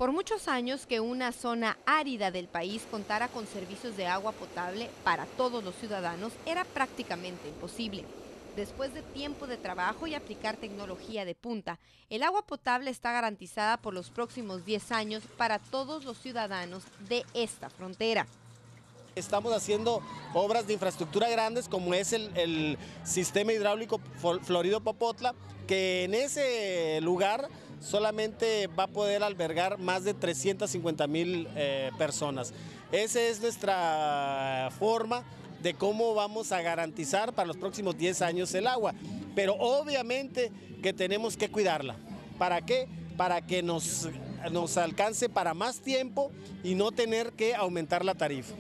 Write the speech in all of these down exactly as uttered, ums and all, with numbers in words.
Por muchos años que una zona árida del país contara con servicios de agua potable para todos los ciudadanos era prácticamente imposible. Después de tiempo de trabajo y aplicar tecnología de punta, el agua potable está garantizada por los próximos diez años para todos los ciudadanos de esta frontera. Estamos haciendo obras de infraestructura grandes como es el, el sistema hidráulico Florido-Popotla, que en ese lugar solamente va a poder albergar más de trescientas cincuenta mil eh, personas. Esa es nuestra forma de cómo vamos a garantizar para los próximos diez años el agua, pero obviamente que tenemos que cuidarla. ¿Para qué? Para que nos, nos alcance para más tiempo y no tener que aumentar la tarifa.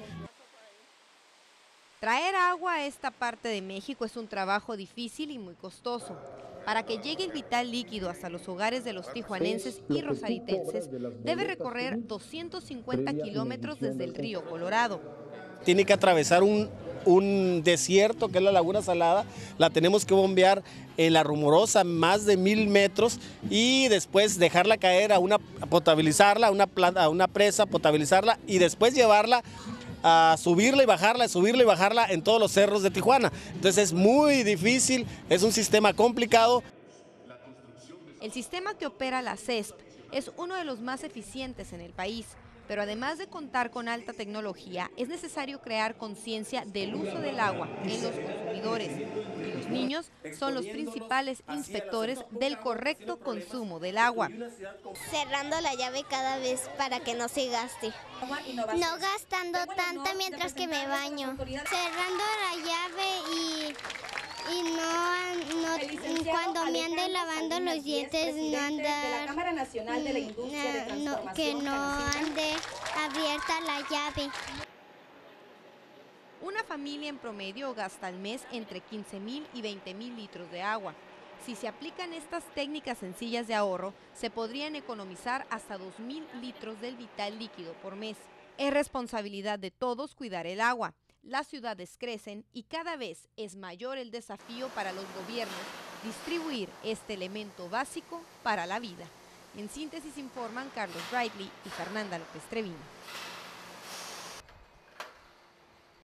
Traer agua a esta parte de México es un trabajo difícil y muy costoso. Para que llegue el vital líquido hasta los hogares de los tijuanenses y rosaritenses, debe recorrer doscientos cincuenta kilómetros desde el río Colorado. Tiene que atravesar un, un desierto que es la Laguna Salada, la tenemos que bombear en la Rumorosa más de mil metros y después dejarla caer a una, potabilizarla, a una, planta, a una presa, potabilizarla y después llevarla a subirla y bajarla, subirla y bajarla en todos los cerros de Tijuana. Entonces es muy difícil, es un sistema complicado. El sistema que opera la C E S P es uno de los más eficientes en el país, pero además de contar con alta tecnología, es necesario crear conciencia del uso del agua en los consumidores. Y los niños son los principales inspectores del correcto consumo del agua. Cerrando la llave cada vez para que no se gaste. No gastando tanta mientras que me baño. Cerrando la llave y, y no, no cuando me ande lavando los dientes no andar, no, que no ande abierta la llave. Una familia en promedio gasta al mes entre quince mil y veinte mil litros de agua. Si se aplican estas técnicas sencillas de ahorro, se podrían economizar hasta dos mil litros del vital líquido por mes. Es responsabilidad de todos cuidar el agua. Las ciudades crecen y cada vez es mayor el desafío para los gobiernos distribuir este elemento básico para la vida. En síntesis informan Carlos Brightly y Fernanda López Treviño.